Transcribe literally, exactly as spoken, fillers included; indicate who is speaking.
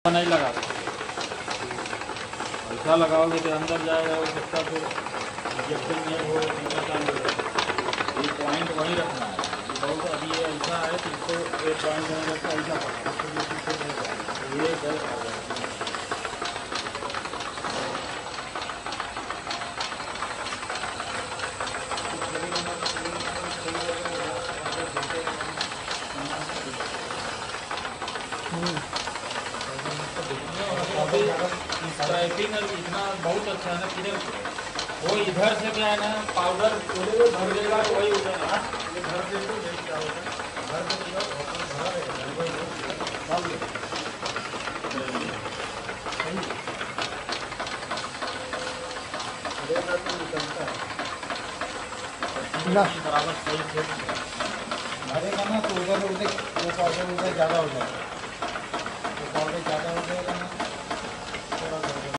Speaker 1: नहीं लगा ऐसा लगाओगे तो अंदर जाएगा वो कितना फिर इंजेक्शन में वो चालू है। ये पॉइंट वहीं रखना है। बहुत अभी ये ऐसा है कि इसको एक पॉइंट में रखा ऐसा ये गलत आ गया। स्ट्राइपिंग इतना बहुत अच्छा है ना कि वो इधर से क्या है ना पाउडर भर देगा तो वही उठेगा। ये भर दे तो क्या होगा भर देगा भरा रहेगा निकलता है बराबर सही से भरेगा ना तो उधर उधर वो पाउडर उधर ज़्यादा हो जाएगा।